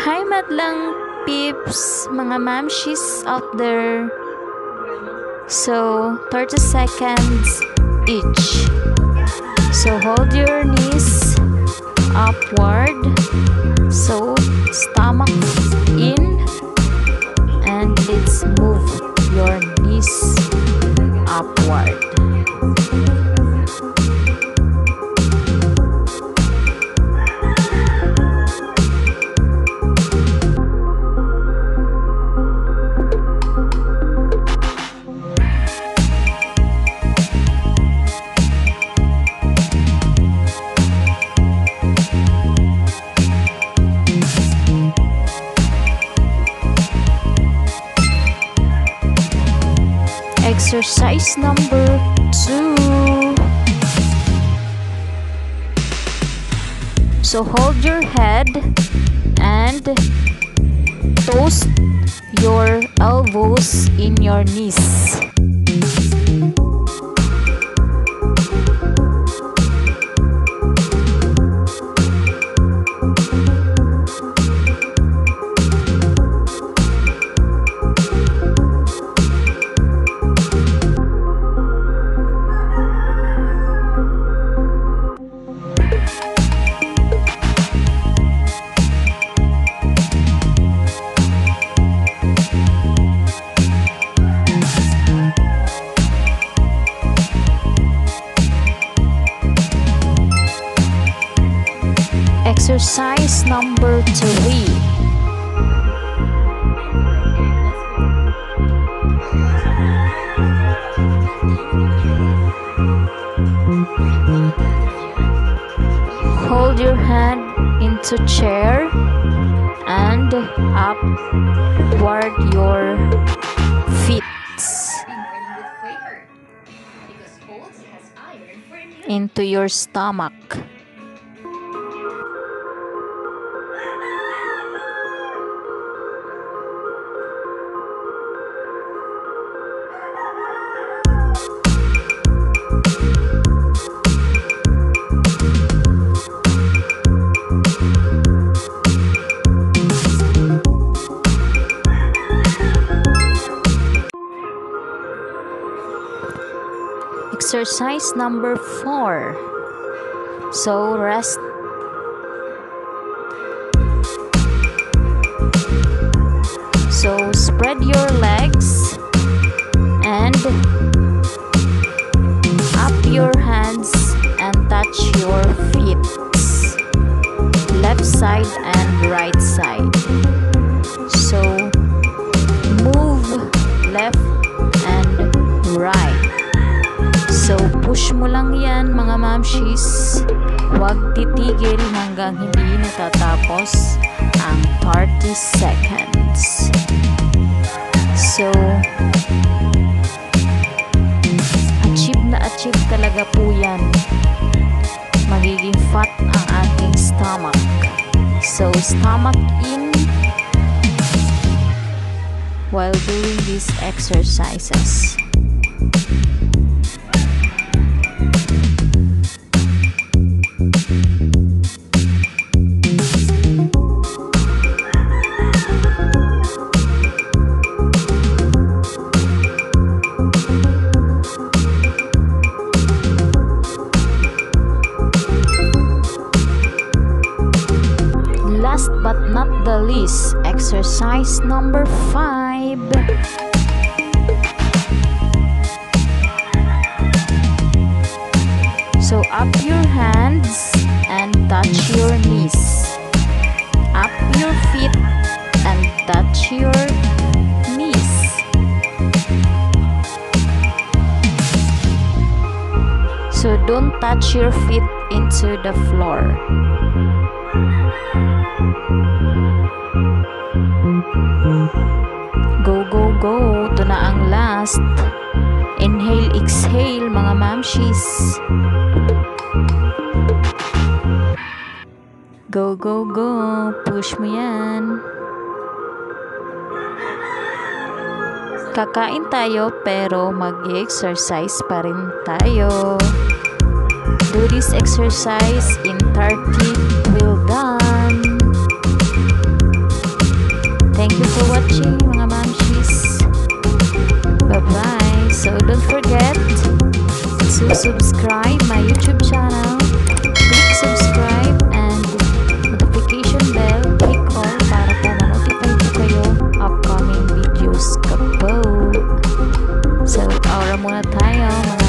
Hi madlang peeps, mga mamshis out there. So, 30 seconds each. So, hold your knees upward. So, stomach in. And let's move your knees upward. Exercise number 2. So hold your head and toast your elbows in your knees. Exercise number 3. Hold your hand into chair and upward your feet into your stomach. Exercise number 4. So rest. So spread your legs and up your hands and touch your feet, left side and right side. So move left and right. So, push mo lang yan mga mamshis. Huwag titigil hanggang hindi natatapos ang 30 seconds. So, achieve talaga po yan. Magiging fat ang ating stomach. So, stomach in while doing these exercises. Last but not the least, exercise number 5. So up your hands and touch your knees. Up your feet and touch your knees. So don't touch your feet into the floor. Go, go, go. Ito na ang last. Inhale, exhale mga mamshis. Go, go, go. Push mo yan. Kakain tayo pero mag-exercise pa rin tayo. Do this exercise in 30 will done. Thank you for watching mga mamshis. Bye-bye. So don't forget to subscribe my YouTube channel. Click subscribe and notification bell. Click all para po ma-notify po kayo upcoming videos ko po. So, aura muna tayo mga